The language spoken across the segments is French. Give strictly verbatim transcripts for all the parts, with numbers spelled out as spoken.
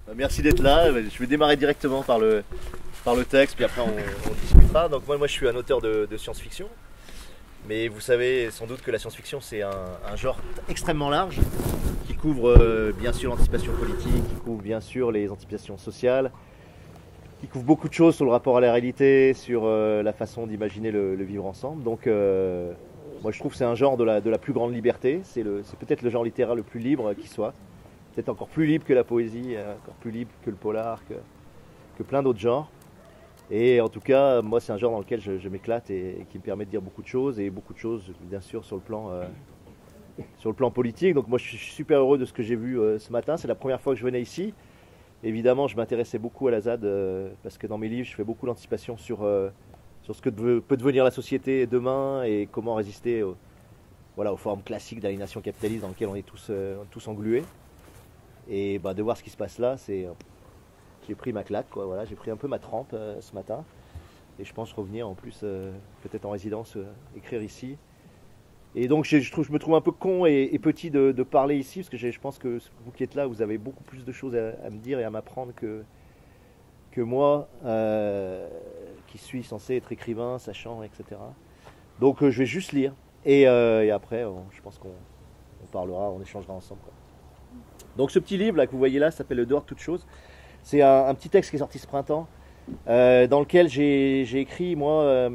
Merci d'être là. Je vais démarrer directement par le, par le texte, puis après on, on discutera. Donc moi, moi je suis un auteur de, de science-fiction. Mais vous savez sans doute que la science-fiction c'est un, un genre extrêmement large qui couvre euh, bien sûr l'anticipation politique, qui couvre bien sûr les anticipations sociales, qui couvre beaucoup de choses sur le rapport à la réalité, sur euh, la façon d'imaginer le, le vivre ensemble. Donc euh, moi je trouve que c'est un genre de la, de la plus grande liberté. C'est peut-être le genre littéraire le plus libre qui soit. Peut-être encore plus libre que la poésie, encore plus libre que le polar, que, que plein d'autres genres. Et en tout cas, moi, c'est un genre dans lequel je, je m'éclate et, et qui me permet de dire beaucoup de choses, et beaucoup de choses, bien sûr, sur le plan, euh, sur le plan politique. Donc moi, je suis super heureux de ce que j'ai vu euh, ce matin. C'est la première fois que je venais ici. Évidemment, je m'intéressais beaucoup à la Z A D, euh, parce que dans mes livres, je fais beaucoup d'anticipation sur, euh, sur ce que de, peut devenir la société demain et comment résister au, voilà, aux formes classiques d'aliénation capitaliste dans lesquelles on est tous, euh, tous englués. Et bah, de voir ce qui se passe là, c'est, euh, j'ai pris ma claque, quoi. Voilà, j'ai pris un peu ma trempe euh, ce matin. Et je pense revenir en plus, euh, peut-être en résidence, euh, écrire ici. Et donc je, je, trouve, je me trouve un peu con et, et petit de, de parler ici, parce que je pense que vous qui êtes là, vous avez beaucoup plus de choses à, à me dire et à m'apprendre que, que moi, euh, qui suis censé être écrivain, sachant, et cetera. Donc euh, je vais juste lire. Et, euh, et après, on, je pense qu'on on parlera, on échangera ensemble, quoi. Donc ce petit livre là que vous voyez là s'appelle Le dehors de toute chose. C'est un, un petit texte qui est sorti ce printemps, euh, dans lequel j'ai écrit moi euh,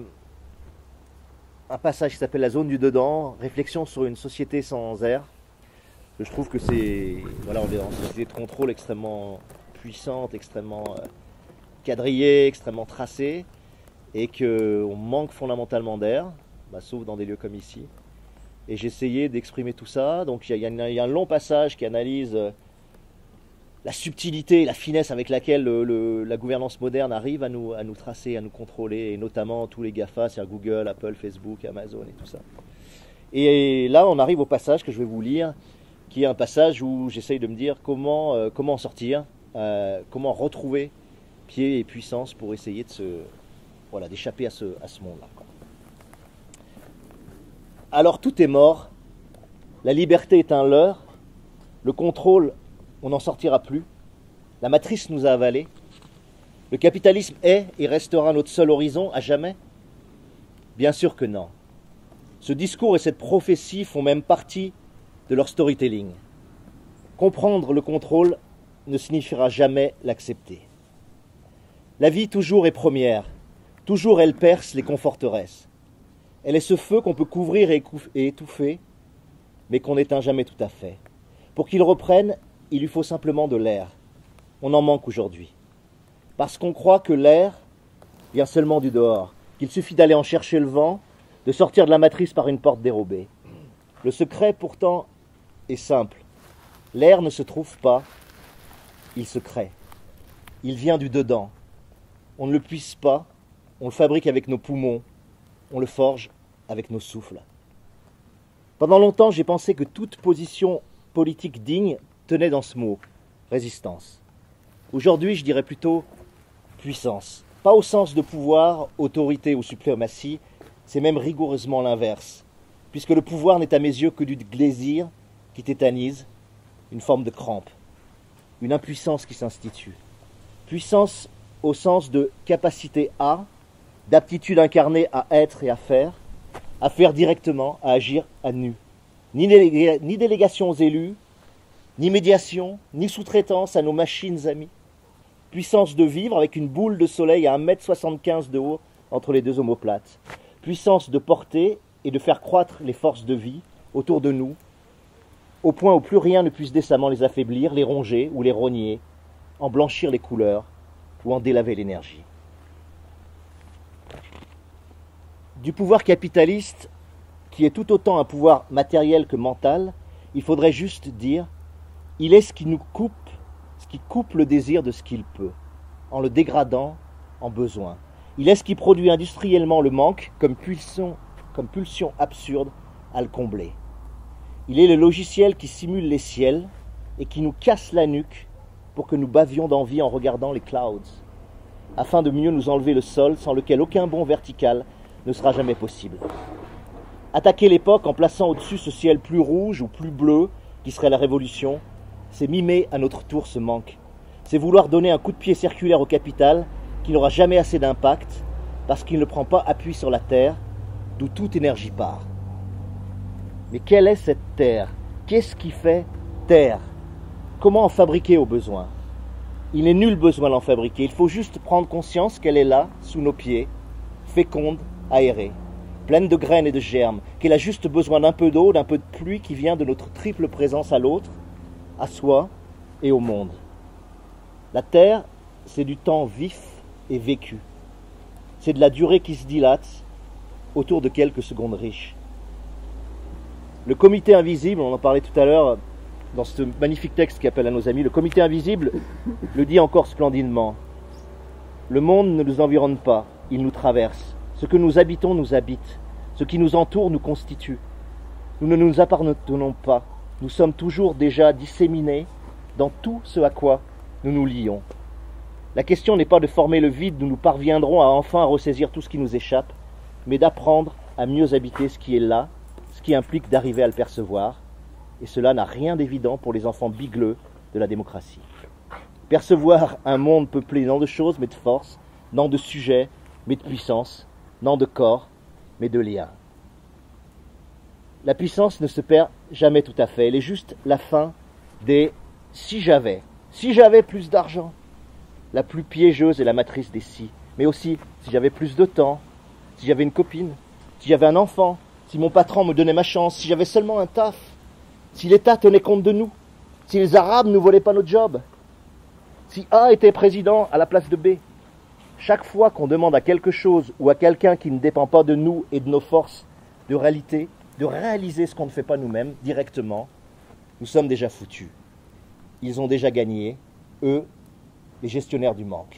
un passage qui s'appelle La zone du dedans, réflexion sur une société sans air. Je trouve que c'est, voilà, on est dans une société de contrôle extrêmement puissante, extrêmement euh, quadrillée, extrêmement tracée, et qu'on manque fondamentalement d'air, bah, sauf dans des lieux comme ici. Et j'ai essayé d'exprimer tout ça. Donc il y, y, y a un long passage qui analyse euh, la subtilité et la finesse avec laquelle le, le, la gouvernance moderne arrive à nous, à nous tracer, à nous contrôler, et notamment tous les GAFA, c'est-à-dire Google, Apple, Facebook, Amazon et tout ça. Et là, on arrive au passage que je vais vous lire, qui est un passage où j'essaye de me dire comment, euh, comment en sortir, euh, comment retrouver pied et puissance pour essayer de se, voilà, d'échapper à ce, à ce monde-là. Alors tout est mort, la liberté est un leurre, le contrôle, on n'en sortira plus, la matrice nous a avalés, le capitalisme est et restera notre seul horizon à jamais? Bien sûr que non. Ce discours et cette prophétie font même partie de leur storytelling. Comprendre le contrôle ne signifiera jamais l'accepter. La vie toujours est première, toujours elle perce les conforteresses. Elle est ce feu qu'on peut couvrir et étouffer, mais qu'on n'éteint jamais tout à fait. Pour qu'il reprenne, il lui faut simplement de l'air. On en manque aujourd'hui. Parce qu'on croit que l'air vient seulement du dehors, qu'il suffit d'aller en chercher le vent, de sortir de la matrice par une porte dérobée. Le secret, pourtant, est simple. L'air ne se trouve pas, il se crée. Il vient du dedans. On ne le puise pas, on le fabrique avec nos poumons, on le forge avec nos souffles. Pendant longtemps, j'ai pensé que toute position politique digne tenait dans ce mot, résistance. Aujourd'hui, je dirais plutôt puissance. Pas au sens de pouvoir, autorité ou suprématie, c'est même rigoureusement l'inverse, puisque le pouvoir n'est à mes yeux que du glaisir qui tétanise, une forme de crampe, une impuissance qui s'institue. Puissance au sens de capacité à, d'aptitude incarnée à être et à faire, à faire directement, à agir à nu. Ni, délég ni délégation aux élus, ni médiation, ni sous-traitance à nos machines amies. Puissance de vivre avec une boule de soleil à un mètre soixante-quinze de haut entre les deux omoplates. Puissance de porter et de faire croître les forces de vie autour de nous, au point où plus rien ne puisse décemment les affaiblir, les ronger ou les rogner, en blanchir les couleurs ou en délaver l'énergie. Du pouvoir capitaliste, qui est tout autant un pouvoir matériel que mental, il faudrait juste dire « il est ce qui nous coupe, ce qui coupe le désir de ce qu'il peut, en le dégradant en besoin. Il est ce qui produit industriellement le manque comme pulsion, comme pulsion absurde à le combler. Il est le logiciel qui simule les ciels et qui nous casse la nuque pour que nous bavions d'envie en regardant les clouds, afin de mieux nous enlever le sol sans lequel aucun bond vertical ne sera jamais possible. Attaquer l'époque en plaçant au-dessus ce ciel plus rouge ou plus bleu, qui serait la révolution, c'est mimer à notre tour ce manque. C'est vouloir donner un coup de pied circulaire au capital qui n'aura jamais assez d'impact parce qu'il ne prend pas appui sur la terre, d'où toute énergie part. Mais quelle est cette terre? Qu'est-ce qui fait terre? Comment en fabriquer au besoin? Il n'est nul besoin d'en fabriquer, il faut juste prendre conscience qu'elle est là, sous nos pieds, féconde, aérée, pleine de graines et de germes, qu'elle a juste besoin d'un peu d'eau, d'un peu de pluie qui vient de notre triple présence à l'autre, à soi et au monde. La terre, c'est du temps vif et vécu. C'est de la durée qui se dilate autour de quelques secondes riches. Le comité invisible, on en parlait tout à l'heure dans ce magnifique texte qui appelle à nos amis, le comité invisible le dit encore splendidement. Le monde ne nous environne pas, il nous traverse. Ce que nous habitons nous habite. Ce qui nous entoure nous constitue. Nous ne nous appartenons pas. Nous sommes toujours déjà disséminés dans tout ce à quoi nous nous lions. La question n'est pas de former le vide où nous parviendrons à enfin ressaisir tout ce qui nous échappe, mais d'apprendre à mieux habiter ce qui est là, ce qui implique d'arriver à le percevoir, et cela n'a rien d'évident pour les enfants bigleux de la démocratie. Percevoir un monde peuplé non de choses, mais de force, non de sujets, mais de puissance, non de corps, mais de liens. La puissance ne se perd jamais tout à fait, elle est juste la fin des « si j'avais ». Si j'avais plus d'argent, la plus piégeuse est la matrice des si, mais aussi si j'avais plus de temps, si j'avais une copine, si j'avais un enfant, si mon patron me donnait ma chance, si j'avais seulement un taf, si l'État tenait compte de nous, si les Arabes ne volaient pas notre job, si A était président à la place de B. Chaque fois qu'on demande à quelque chose ou à quelqu'un qui ne dépend pas de nous et de nos forces de réalité, de réaliser ce qu'on ne fait pas nous-mêmes directement, nous sommes déjà foutus. Ils ont déjà gagné, eux, les gestionnaires du manque.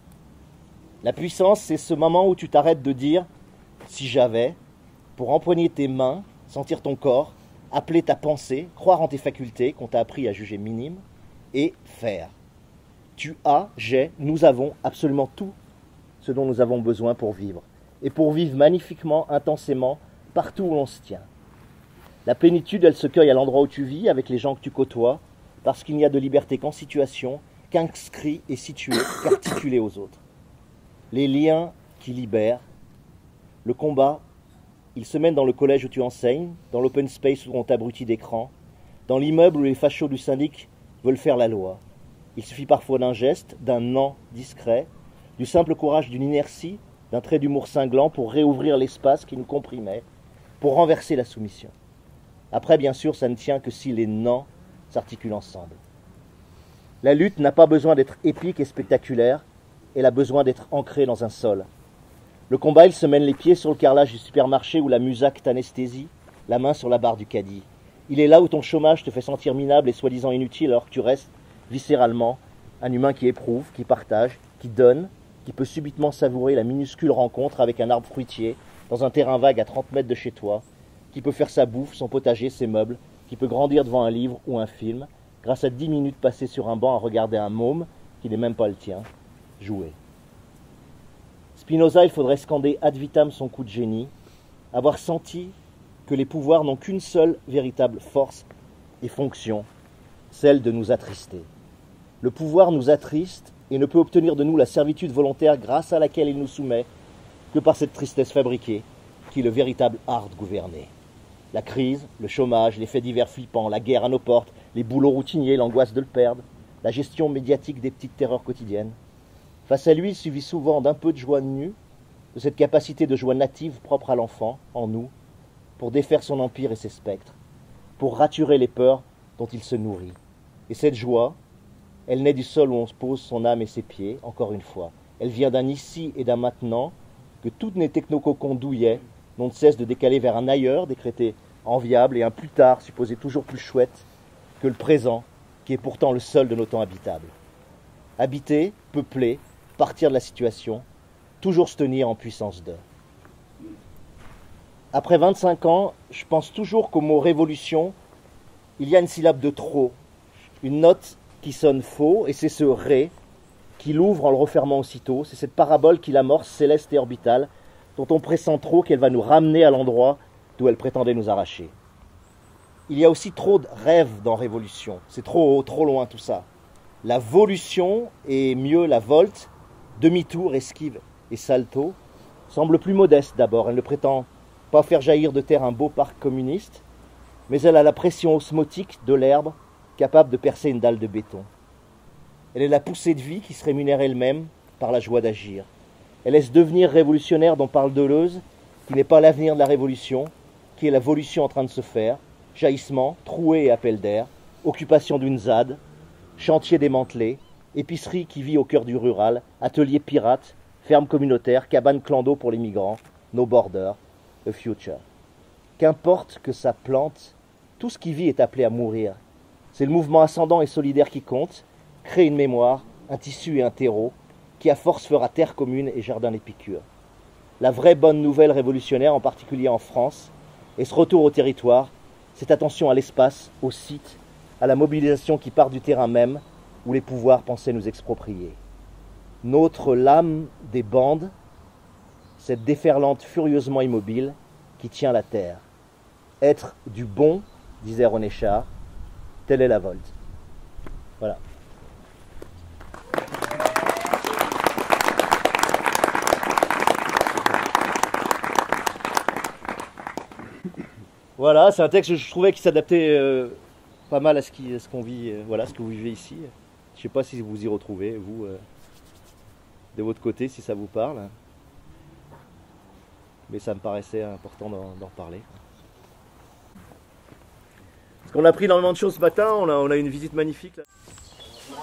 La puissance, c'est ce moment où tu t'arrêtes de dire « si j'avais », pour empoigner tes mains, sentir ton corps, appeler ta pensée, croire en tes facultés qu'on t'a appris à juger minimes, et faire. Tu as, j'ai, nous avons absolument tout ce dont nous avons besoin pour vivre, et pour vivre magnifiquement, intensément, partout où l'on se tient. La plénitude, elle se cueille à l'endroit où tu vis, avec les gens que tu côtoies, parce qu'il n'y a de liberté qu'en situation, qu'inscrit et situé, qu'articulé aux autres. Les liens qui libèrent, le combat, il se mène dans le collège où tu enseignes, dans l'open space où on t'abrutit d'écran, dans l'immeuble où les fachos du syndic veulent faire la loi. Il suffit parfois d'un geste, d'un non discret, du simple courage d'une inertie, d'un trait d'humour cinglant pour réouvrir l'espace qui nous comprimait, pour renverser la soumission. Après, bien sûr, ça ne tient que si les non s'articulent ensemble. La lutte n'a pas besoin d'être épique et spectaculaire, elle a besoin d'être ancrée dans un sol. Le combat, il se mène les pieds sur le carrelage du supermarché où la musac t'anesthésie, la main sur la barre du caddie. Il est là où ton chômage te fait sentir minable et soi-disant inutile alors que tu restes, viscéralement, un humain qui éprouve, qui partage, qui donne, qui peut subitement savourer la minuscule rencontre avec un arbre fruitier dans un terrain vague à trente mètres de chez toi, qui peut faire sa bouffe, son potager, ses meubles, qui peut grandir devant un livre ou un film, grâce à dix minutes passées sur un banc à regarder un môme, qui n'est même pas le tien, jouer. Spinoza, il faudrait scander ad vitam son coup de génie, avoir senti que les pouvoirs n'ont qu'une seule véritable force et fonction, celle de nous attrister. Le pouvoir nous attriste et ne peut obtenir de nous la servitude volontaire grâce à laquelle il nous soumet que par cette tristesse fabriquée qui est le véritable art de gouverner. La crise, le chômage, les faits divers flippants, la guerre à nos portes, les boulots routiniers, l'angoisse de le perdre, la gestion médiatique des petites terreurs quotidiennes. Face à lui, il suffit souvent d'un peu de joie nue, de cette capacité de joie native propre à l'enfant, en nous, pour défaire son empire et ses spectres, pour raturer les peurs dont il se nourrit. Et cette joie, elle naît du sol où on pose son âme et ses pieds, encore une fois. Elle vient d'un ici et d'un maintenant que toutes les technococons douillets n'ont de cesse de décaler vers un ailleurs décrété enviable et un plus tard supposé toujours plus chouette que le présent, qui est pourtant le seul de nos temps habitables. Habiter, peupler, partir de la situation, toujours se tenir en puissance de. Après vingt-cinq ans, je pense toujours qu'au mot « révolution », il y a une syllabe de trop, une note qui sonne faux, et c'est ce « ré » qui l'ouvre en le refermant aussitôt. C'est cette parabole qui l'amorce, céleste et orbitale, dont on pressent trop qu'elle va nous ramener à l'endroit d'où elle prétendait nous arracher. Il y a aussi trop de rêves dans Révolution. C'est trop haut, trop loin tout ça. La volution, et mieux la volte, demi-tour, esquive et salto, semble plus modeste d'abord. Elle ne prétend pas faire jaillir de terre un beau parc communiste, mais elle a la pression osmotique de l'herbe capable de percer une dalle de béton. Elle est la poussée de vie qui se rémunère elle-même par la joie d'agir. Elle est ce devenir révolutionnaire dont parle Deleuze, qui n'est pas l'avenir de la révolution, qui est la volution en train de se faire, jaillissement, trouée et appel d'air, occupation d'une Z A D, chantier démantelé, épicerie qui vit au cœur du rural, atelier pirate, ferme communautaire, cabane clando pour les migrants, no border, a future. Qu'importe que ça plante, tout ce qui vit est appelé à mourir. C'est le mouvement ascendant et solidaire qui compte, crée une mémoire, un tissu et un terreau, qui à force fera terre commune et jardin d'Épicure. La vraie bonne nouvelle révolutionnaire, en particulier en France, est ce retour au territoire, cette attention à l'espace, au site, à la mobilisation qui part du terrain même, où les pouvoirs pensaient nous exproprier. Notre lame des bandes, cette déferlante furieusement immobile qui tient la terre. Être du bon, disait René Char, telle est la volte. Voilà. Voilà, c'est un texte que je trouvais qui s'adaptait euh, pas mal à ce qu'on ce qu'on vit, euh, voilà, ce que vous vivez ici. Je ne sais pas si vous y retrouvez, vous, euh, de votre côté, si ça vous parle. Mais ça me paraissait important d'en reparler. Parce qu'on a pris énormément de choses ce matin, on a, on a une visite magnifique. Là. Tout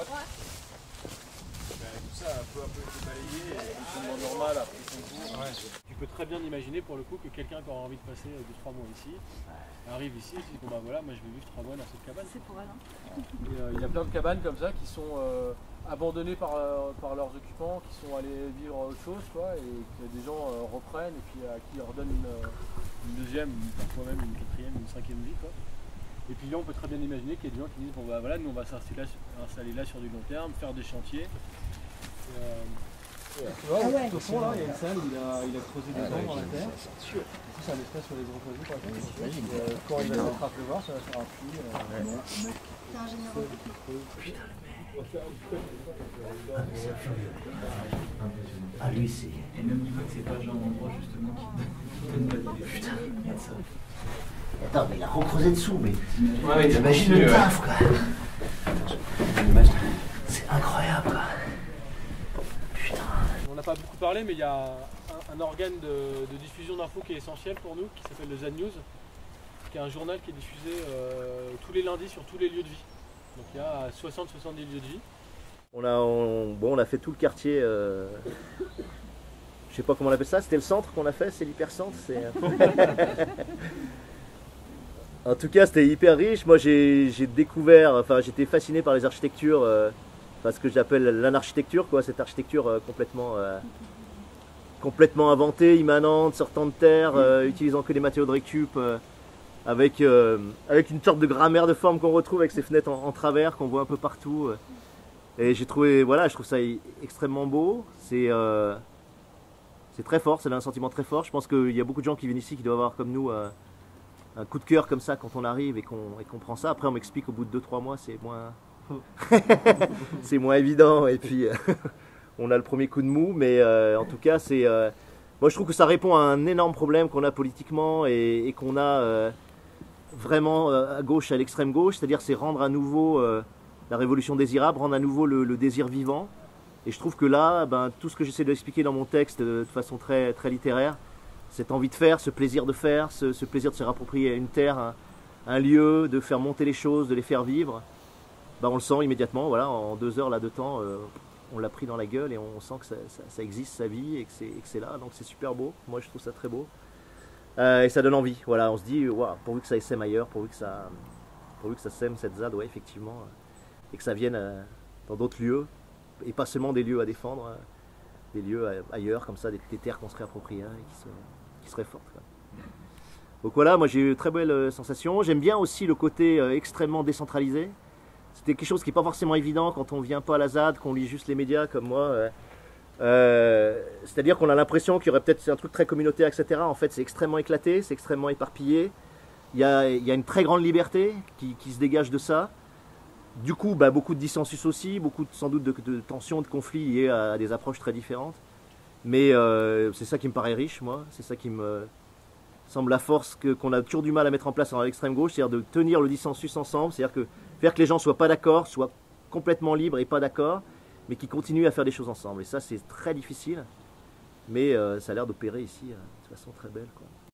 ça a un peu, un peu été balayé et le normal a pris son cours. Ouais. Tu peux très bien imaginer pour le coup que quelqu'un qui aura envie de passer deux trois mois ici arrive ici et se dit bon bah voilà, moi je vais vivre trois mois dans cette cabane. C'est pour elle. Hein. Et, euh, il y a plein de cabanes comme ça qui sont euh, abandonnées par, euh, par leurs occupants, qui sont allés vivre autre chose quoi, et que des gens euh, reprennent et puis à qui leur donnent une, une deuxième, parfois même une quatrième, une cinquième vie quoi. Et puis là on peut très bien imaginer qu'il y a des gens qui disent bon bah voilà, nous on va s'installer là, là sur du long terme, faire des chantiers. Et, euh, tu vois, ah ouais, au fond là, il y a une salle où il a, il a creusé des dents dans la terre. C'est un espace sur les recreuser par exemple. Euh, quand il va être à pleuvoir, ça va faire un puits. Euh, ouais. T'es ingénieur. Putain Ah lui c'est... Et même dis pas que c'est pas le genre d'endroit justement qui donne pas d'idée. Putain, regarde ça. Attends, mais il a recreusé dessous, mais... Ouais, imagine le taf quoi. C'est incroyable quoi. On n'a pas beaucoup parlé, mais il y a un, un organe de, de diffusion d'infos qui est essentiel pour nous, qui s'appelle le Z News, qui est un journal qui est diffusé euh, tous les lundis sur tous les lieux de vie. Donc il y a soixante à soixante-dix lieux de vie. On a, on, bon, on a fait tout le quartier, euh, je sais pas comment on appelle ça, c'était le centre qu'on a fait, c'est l'hypercentre. En tout cas, c'était hyper riche. Moi, j'ai découvert, enfin, j'étais fasciné par les architectures. Euh, Enfin, ce que j'appelle l'anarchitecture, quoi, cette architecture euh, complètement, euh, complètement inventée, immanente, sortant de terre, euh, utilisant que des matériaux de récup, euh, avec, euh, avec une sorte de grammaire de forme qu'on retrouve avec ces fenêtres en, en travers qu'on voit un peu partout. Euh. Et j'ai trouvé, voilà, je trouve ça extrêmement beau. C'est euh, c'est très fort, c'est un sentiment très fort. Je pense qu'il y a beaucoup de gens qui viennent ici qui doivent avoir comme nous euh, un coup de cœur comme ça quand on arrive et qu'on qu'on prend ça. Après, on m'explique au bout de deux trois mois, c'est moins... c'est moins évident et puis euh, on a le premier coup de mou, mais euh, en tout cas c'est euh, moi je trouve que ça répond à un énorme problème qu'on a politiquement et, et qu'on a euh, vraiment euh, à gauche, à l'extrême gauche, c'est-à-dire c'est rendre à nouveau euh, la révolution désirable, rendre à nouveau le, le désir vivant. Et je trouve que là, ben, tout ce que j'essaie d'expliquer dans mon texte de façon très, très littéraire, cette envie de faire, ce plaisir de faire, ce, ce plaisir de se rapproprier une terre, un, un lieu, de faire monter les choses, de les faire vivre, bah on le sent immédiatement, voilà, en deux heures là de temps, euh, on l'a pris dans la gueule et on sent que ça, ça, ça existe, sa vie, et que c'est là, donc c'est super beau, moi je trouve ça très beau. Euh, et ça donne envie, voilà, on se dit, wow, pourvu que ça sème ailleurs, pourvu que ça, pourvu que ça sème cette Z A D, ouais, effectivement, et que ça vienne euh, dans d'autres lieux, et pas seulement des lieux à défendre, euh, des lieux ailleurs, comme ça, des, des terres qu'on se réapproprie, hein, et qui, se, qui seraient fortes. Quoi. Donc voilà, moi j'ai eu une très belle euh, sensation, j'aime bien aussi le côté euh, extrêmement décentralisé. C'était quelque chose qui n'est pas forcément évident quand on ne vient pas à la Z A D, qu'on lit juste les médias comme moi. Euh, euh, C'est-à-dire qu'on a l'impression qu'il y aurait peut-être un truc très communautaire, et cetera. En fait, c'est extrêmement éclaté, c'est extrêmement éparpillé. Il y a, il y a une très grande liberté qui, qui se dégage de ça. Du coup, bah, beaucoup de dissensus aussi, beaucoup de, sans doute de, de tensions, de conflits liés à, à des approches très différentes. Mais euh, c'est ça qui me paraît riche, moi. C'est ça qui me semble la force que, qu'on a toujours du mal à mettre en place dans l'extrême gauche, c'est-à-dire de tenir le dissensus ensemble, c'est-à-dire que faire que les gens soient pas d'accord, soient complètement libres et pas d'accord, mais qui continuent à faire des choses ensemble. Et ça, c'est très difficile, mais euh, ça a l'air d'opérer ici euh, de façon très belle, quoi.